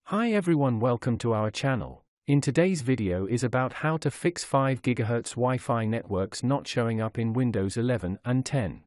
Hi everyone, welcome to our channel. In today's video is about how to fix 5 GHz Wi-Fi networks not showing up in Windows 11 and 10.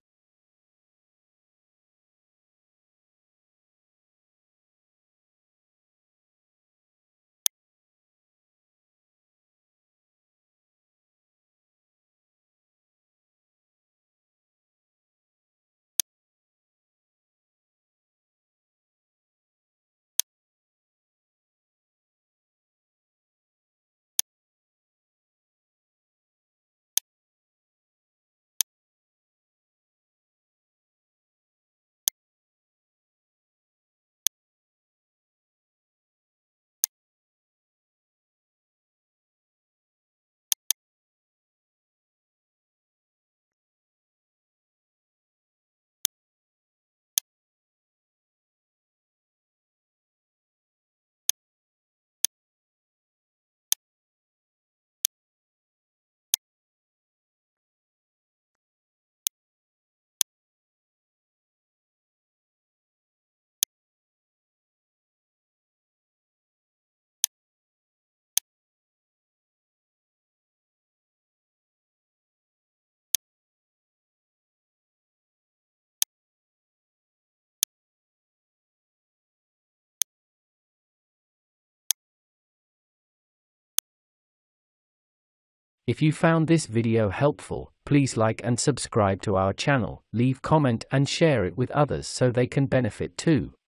If you found this video helpful, please like and subscribe to our channel, leave comment and share it with others so they can benefit too.